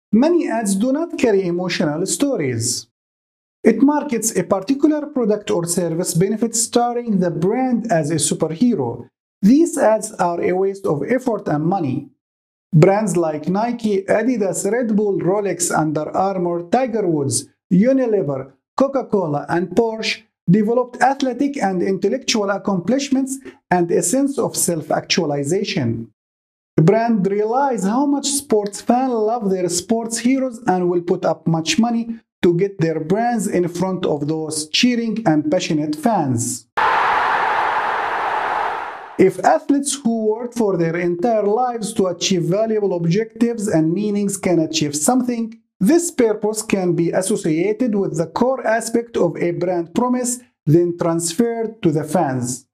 Many ads do not carry emotional stories. It markets a particular product or service benefit starring the brand as a superhero. These ads are a waste of effort and money. Brands like Nike, Adidas, Red Bull, Rolex, Under Armour, Tiger Woods, Unilever, Coca Cola, and Porsche developed athletic and intellectual accomplishments and a sense of self-actualization. Brands realize how much sports fans love their sports heroes and will put up much money to get their brands in front of those cheering and passionate fans. If athletes who work for their entire lives to achieve valuable objectives and meanings can achieve something, this purpose can be associated with the core aspect of a brand promise, then transferred to the fans.